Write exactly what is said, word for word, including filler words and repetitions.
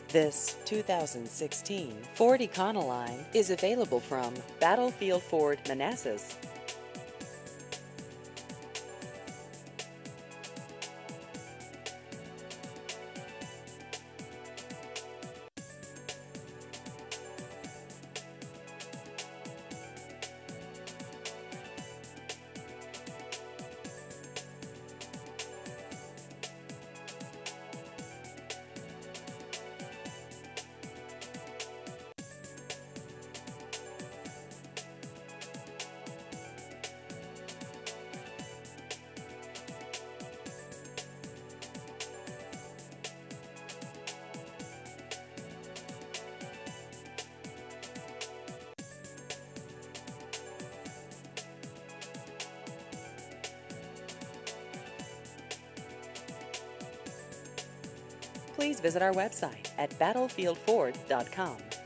This two thousand sixteen Ford Econoline is available from Battlefield Ford Manassas. Please visit our website at battlefield ford dot com.